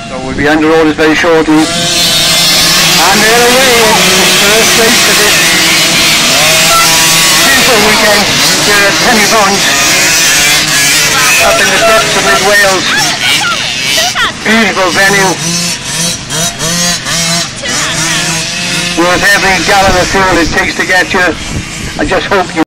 So we'll be on the road very shortly. And they're away, first race of this beautiful weekend here at Pennybones, up in the depths of Mid Wales. Beautiful venue, with every gallon of fuel it takes to get you. I just hope you